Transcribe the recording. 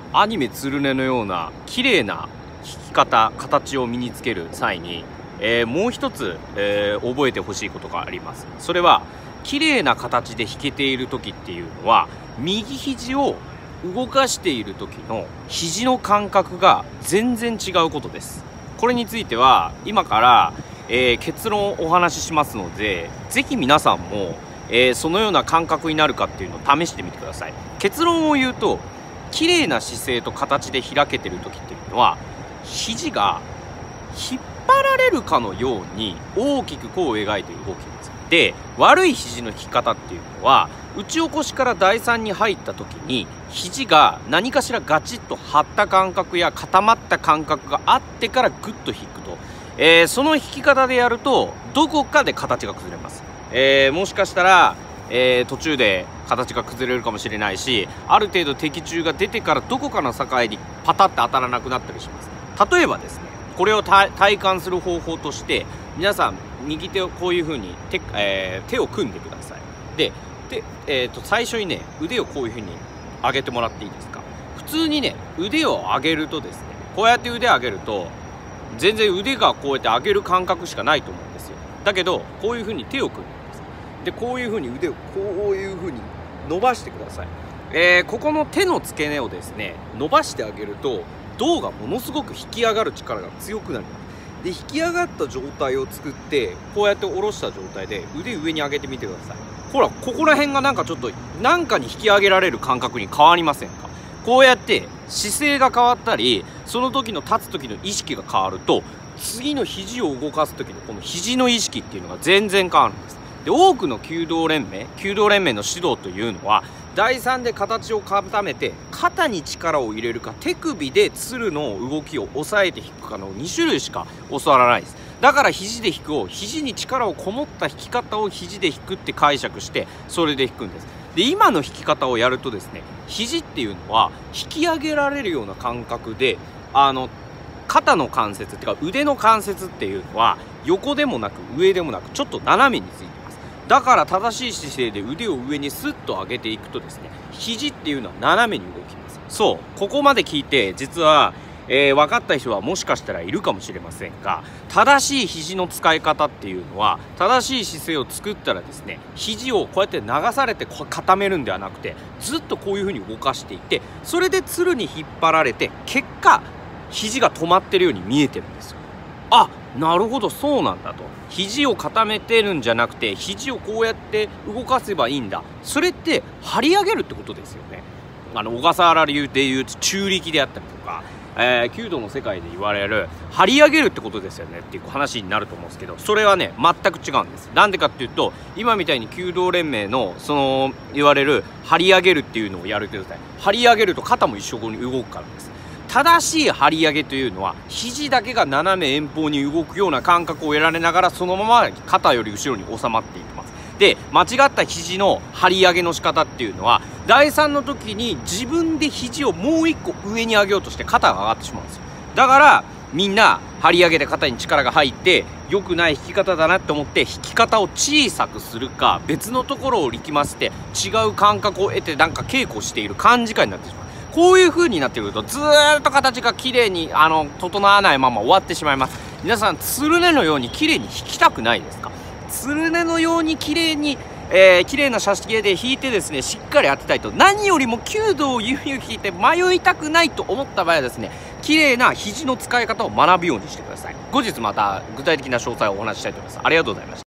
アニメつるねのような綺麗な弾き方形を身につける際に、もう一つ、覚えてほしいことがあります。それは綺麗な形で弾けている時っていうのは、右肘を動かしている時の肘の感覚が全然違うことです。これについては今から、結論をお話ししますので、是非皆さんも、そのような感覚になるかっていうのを試してみてください。結論を言うと、綺麗な姿勢と形で開けてる時っていうのは、肘が引っ張られるかのように大きく弧を描いて動きます。で、悪い肘の引き方っていうのは、打ち起こしから第3に入った時に肘が何かしらガチッと張った感覚や固まった感覚があってからグッと引くと、その引き方でやるとどこかで形が崩れます。もしかしたら、途中で形が崩れるかもしれないし、ある程度的中が出てからどこかの境にパタッて当たらなくなったりします。例えばですね、これを体感する方法として、皆さん右手をこういう風に手を組んでください。で、最初にね、腕をこういう風に上げてもらっていいですか。普通にね、腕を上げるとですね、こうやって腕を上げると全然腕がこうやって上げる感覚しかないと思うんですよ。だけどこういう風に手を組んでください。で、こういう風に腕をこういう風に伸ばしてください。ここの手の付け根をですね、伸ばしてあげると胴がものすごく引き上がる力が強くなります。で、引き上がった状態を作って、こうやって下ろした状態で腕上に上げてみてください。ほら、ここら辺がなんかちょっと何かに引き上げられる感覚に変わりませんか。こうやって姿勢が変わったり、その時の立つ時の意識が変わると、次の肘を動かす時のこの肘の意識っていうのが全然変わるんです。で、多くの弓道連盟の指導というのは、第3で形を固めて肩に力を入れるか、手首で鶴の動きを抑えて弾くかの2種類しか教わらないです。だから肘で弾くを、肘に力をこもった弾き方を肘で弾くって解釈して、それで弾くんです。で、今の弾き方をやるとですね、肘っていうのは引き上げられるような感覚で、肩の関節っていうか腕の関節っていうのは横でもなく上でもなくちょっと斜めについてます。だから正しい姿勢で腕を上にスッと上げていくとですね、肘っていうのは斜めに動きます。そう、ここまで聞いて実は、分かった人はもしかしたらいるかもしれませんが、正しい肘の使い方っていうのは、正しい姿勢を作ったらですね、肘をこうやって流されて固めるんではなくて、ずっとこういう風に動かしていて、それで鶴に引っ張られて、結果肘が止まってるように見えてるんですよ。あ、なるほど、そうなんだと。肘を固めてるんじゃなくて、肘をこうやって動かせばいいんだ。それって張り上げるってことですよね。小笠原流でいう中力であったりとか、弓道の世界で言われる張り上げるってことですよねっていう話になると思うんですけど、それはね、全く違うんです。なんでかっていうと、今みたいに弓道連盟のその言われる張り上げるっていうのをやるけど、張り上げると肩も一緒に動くからです。正しい張り上げというのは、肘だけが斜め遠方に動くような感覚を得られながら、そのまま肩より後ろに収まっていきます。で、間違った肘の張り上げの仕方っていうのは、第3の時に自分で肘をもう一個上に上げようとして肩が上がってしまうんですよ。だからみんな張り上げで肩に力が入って良くない弾き方だなって思って、弾き方を小さくするか別のところを力ませて違う感覚を得てなんか稽古している感じかになってしまう。こういう風になってくると、ずーっと形が綺麗に整わないまま終わってしまいます。皆さん、つるねのように綺麗に弾きたくないですか。つるねのように綺麗に、綺麗な写真で弾いてですね、しっかり当てたいと。何よりも弓道をゆうゆう弾いて迷いたくないと思った場合はですね、綺麗な肘の使い方を学ぶようにしてください。後日また具体的な詳細をお話ししたいと思います。ありがとうございました。